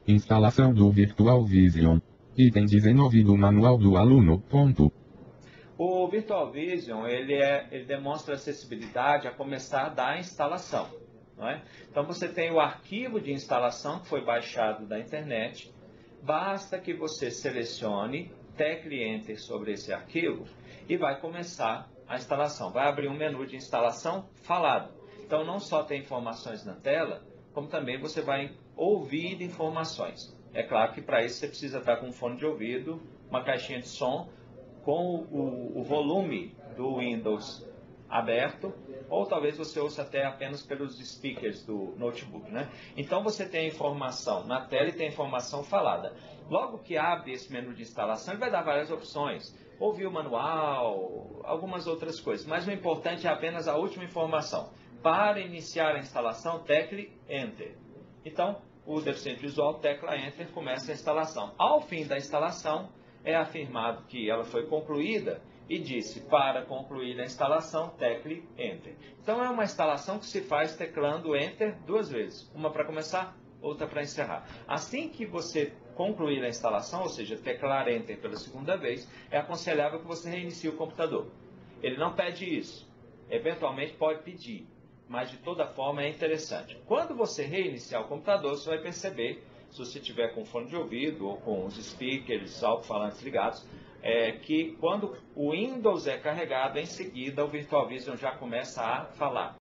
Instalação do Virtual Vision. Item 19 do manual do aluno. Ponto. O Virtual Vision, ele demonstra acessibilidade a começar da instalação. Não é? Então você tem o arquivo de instalação que foi baixado da internet. Basta que você selecione, tecle Enter sobre esse arquivo e vai começar a instalação. Vai abrir um menu de instalação falado. Então não só tem informações na tela, como também você vai ouvir informações. É claro que para isso você precisa estar com um fone de ouvido, uma caixinha de som, com o volume do Windows aberto, ou talvez você ouça até apenas pelos speakers do notebook, né? Então você tem a informação na tela e tem a informação falada. Logo que abre esse menu de instalação, ele vai dar várias opções. Ouvir o manual, algumas outras coisas, mas o importante é apenas a última informação. Para iniciar a instalação, tecle Enter. Então, o deficiente visual tecla Enter, começa a instalação. Ao fim da instalação, é afirmado que ela foi concluída e disse, para concluir a instalação, tecle Enter. Então é uma instalação que se faz teclando Enter duas vezes, uma para começar, outra para encerrar. Assim que você concluir a instalação, ou seja, teclar Enter pela segunda vez, é aconselhável que você reinicie o computador. Ele não pede isso, eventualmente pode pedir, mas de toda forma é interessante. Quando você reiniciar o computador, você vai perceber, se você tiver com fone de ouvido ou com os speakers, alto-falantes ligados, que quando o Windows é carregado, em seguida o Virtual Vision já começa a falar.